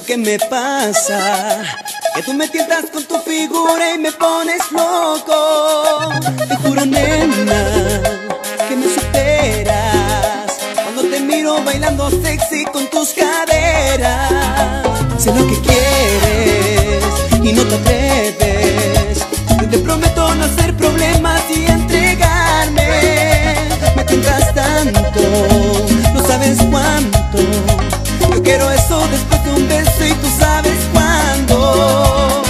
que me pasa, que tú me tientas con tu figura y me pones loco. Te juro, nena, que me superas cuando te miro bailando sexy con tus caderas. Sé lo que quieres y no te atreves. Yo te prometo no hacer problemas y entregarme. Me tientas tanto, no sabes cuánto. Yo quiero eso después de un beso y tú sabes cuándo.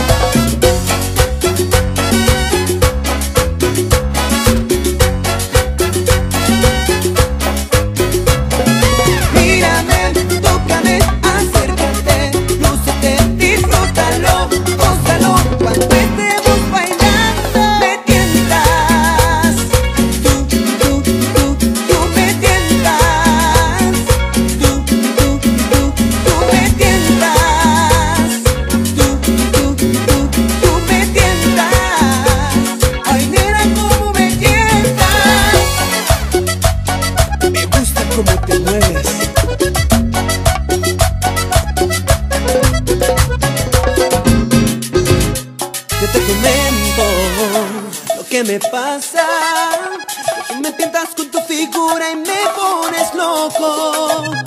Mírame, tócame, acércate, lúcete, disfrútalo, gózalo. Cuando estemos bailando me tientas. Tú me tientas. Tú me tientas. Tú me tientas. Ay, nena, cómo me tientas. Me gusta cómo te mueves. Yo te comento lo que me pasa, que tú me tientas con tu figura y me pones loco.